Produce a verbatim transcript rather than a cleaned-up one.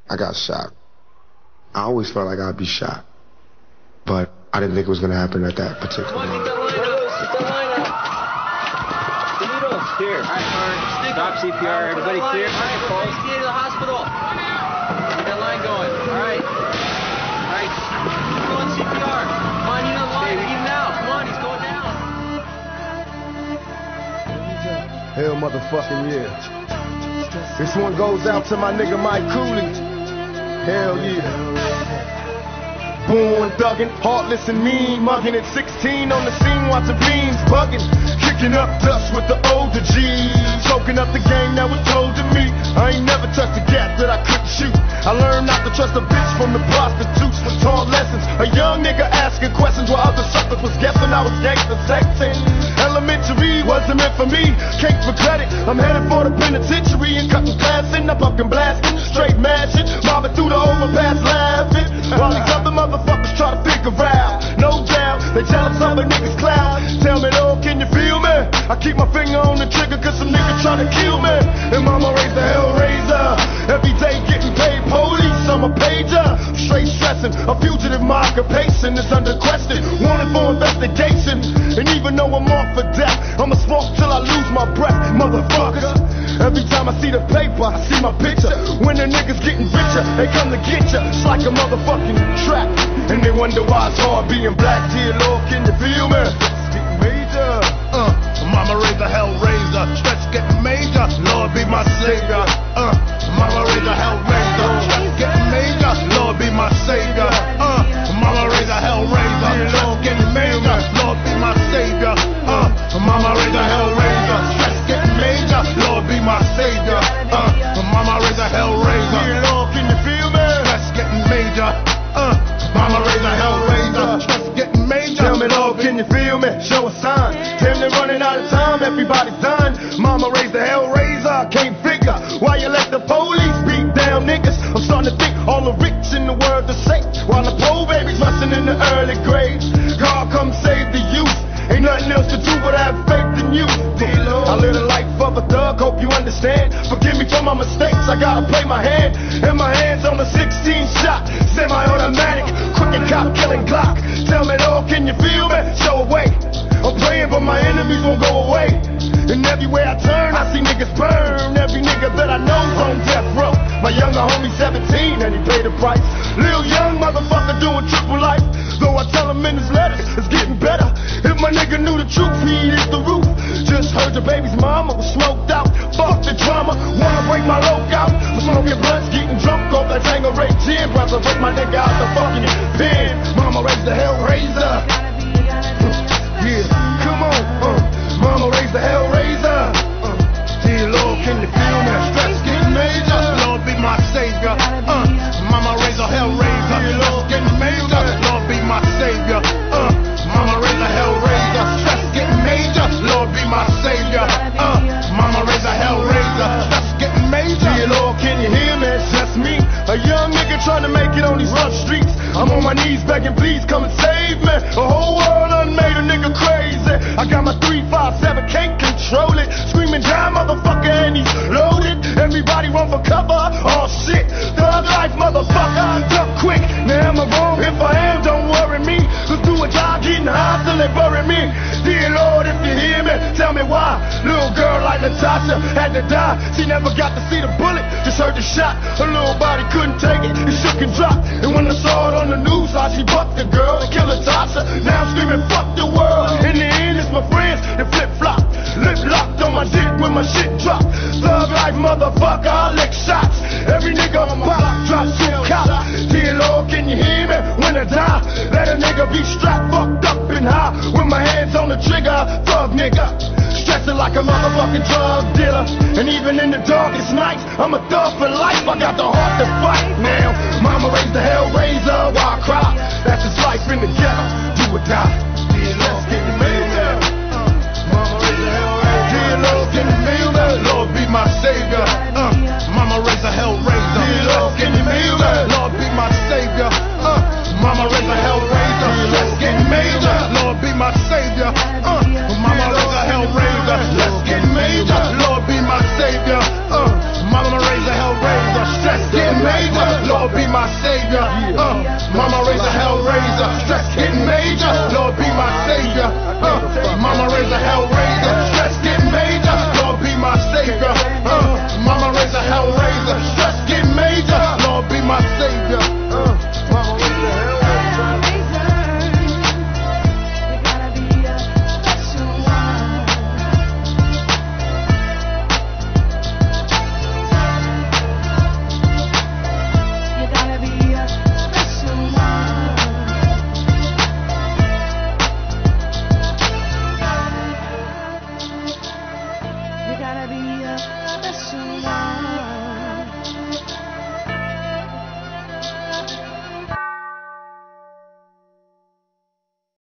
I got shot. I always felt like I'd be shot, but I didn't think it was going to happen at that particular moment. Here. All right, stop C P R. Everybody clear. All right, folks. Get to the hospital. Get that line going. All right. All right. Keep going C P R. Come on, you know the line. Even now. Come on, he's going down. Hell motherfucking yeah. This one goes out to my nigga Mike Cooley. Hell yeah. Born thuggin', heartless and mean, muggin' at sixteen on the scene, watching beans buggin', kicking up dust with the older G's, choking up the game that was told to me. I ain't never touched a gap that I couldn't shoot. I learned not to trust a bitch from the prostitutes. Taught lessons, a young nigga asking questions while other suckers was guessing I was gangster sexing. Elementary wasn't meant for me, can't regret it. I'm headed for the penitentiary and cutting class in, I'm fucking blasting, straight mashing, mobbing through the overpass laughing, while these other motherfuckers try to figure out. No doubt, they jealous of a nigga's cloud. Tell me though, can you feel me? I keep my finger on the trigger cause some niggas try to kill me. And mama raised the hellraiser, every day getting paid police, I'm a pager. Straight stressing, a fugitive, my occupation is under question, wanted for investigation. And even though I'm off for death, I'ma smoke till I lose my breath, motherfucker. Every time I see the paper, I see my picture. When the niggas getting richer, they come to get ya. It's like a motherfucking trap, and they wonder why it's hard being black. Dear Lord, can you feel me? It's getting major. Uh, mama raised a hellraiser, stress getting major. Lord be my savior. Uh, mama raised a hellraiser, stress getting major. Lord be my savior. Uh, mama raised a hellraiser, stress getting major. Lord be my savior. Uh, mama raised a hellraiser, stress getting major. Lord be my savior. Uh, mama raised a hellraiser. Dear Lord, can you feel me? Stress getting major. Uh, mama raised a hellraiser, stress getting major. Tell me, Lord, can you feel me? Show a sign. Damn, they're running out of time. Everybody's done. Mama raised the hellraiser. I can't figure why you let the police beat down niggas. I'm starting to think all the rich in the world are safe, while the poor babies rusting in the early graves. God, come save the youth. Ain't nothing else to do but have faith in you. I live the life of a thug, hope you understand. Forgive me for my mistakes, I gotta play my hand. And my hands on the sixteen shot, semi-automatic, crooked cop killing Glock. Tell me though, can you feel me? Show a way. I'm praying but my enemies won't go away. And everywhere I turn, I see niggas burn. Every nigga that I know's on death row. My younger homie seventeen and he paid the price. Lil young motherfucker doing triple life. Though I tell him in his letters, it's getting better. If my nigga knew the truth, he'd hit the roof. Just heard your baby's mama was smoked out. Fuck the drama, wanna break my loc out. I'm smoking blunts, getting drunk off that Tanqueray gin. Brother, break my nigga out the fucking pen. Mama raised the hellraiser. Yeah, come on, uh. Mama raised the hellraiser. Uh. Dear Lord, can you feel me? Stress getting major. Lord be my savior. Uh. Mama raised a hellraiser. Dear Lord, getting major. Lord be my savior. Uh. Mama raised a hellraiser. Stress getting major. Lord be my savior. Uh. Mama raised a hellraiser. Stress getting major. Dear Lord, can you hear me? It's just me, a young nigga trying to make it on these rough streets. I'm on my knees begging, please come and save me. The whole world done made a nigga crazy. I got my three five seven, can't control it. Screaming down, motherfucker, and he's loaded. Everybody run for cover. Oh shit, thug life, motherfucker. Duck quick, now am I wrong? If I am, don't worry me. Cause do a job getting high till they bury me. Dear Lord, if you hear me, tell me why. Little girl like Natasha had to die. She never got to see the bullet, just heard the shot. Her little body couldn't take it, it shook and dropped. And when I saw it on the news, how she bucked the girl and killed Natasha. Now I'm screaming, fuck the world. In the end, it's my friends that flip-flop. Lip locked on my dick when my shit drop. Thug life, motherfucker, I lick shots. Every nigga on my block drop shit cop. Dear Lord, can you hear me? When I die, let a nigga be strapped, fucked up and high. With my hands on the trigger, thug nigga. Stressing like a motherfucking drug dealer. And even in the darkest nights, I'm a thug for life. I got the heart to fight now. Mama raised the hellraiser, why I cry? That's just life in the ghetto, do or die. Dear Lord, can you feel me? Mama raised the hellraiser. Dear Lord, can you feel me? Lord be my savior. Uh, Mama raised a hellraiser. Dear Lord, can you feel me? Lord be my savior. Uh, Mama raised a hellraiser. Let's get major. Lord be my savior. Uh, Mama raised a hellraiser. Let's get major. Lord be my savior. Uh, Mama raised a hellraiser. Let's get major. my savior.